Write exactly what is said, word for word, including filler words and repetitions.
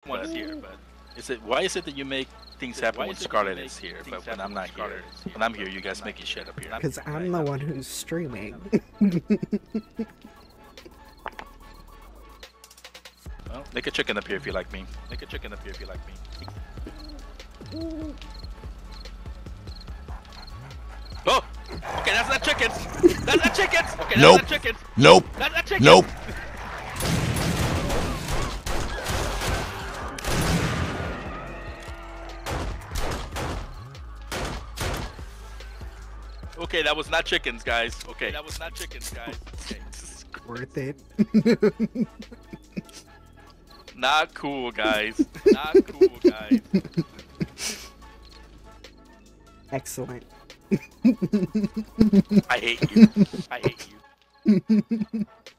one's here, but is it why is it that you make things happen when Scarlet is here, but when I'm not here, when I'm here, you guys making shit up here? Because I'm the one who's streaming. Well, make a chicken appear if you like me. Make a chicken appear if you like me. Oh! Okay, that's not chickens! That's not chickens! Okay, that's Nope. not chickens! Nope. That's not chickens! Nope. Okay, that was not chickens, guys. Okay, that was not chickens, guys. Okay. Worth it. Not cool, guys. Not cool, guys. Excellent. I hate you. I hate you.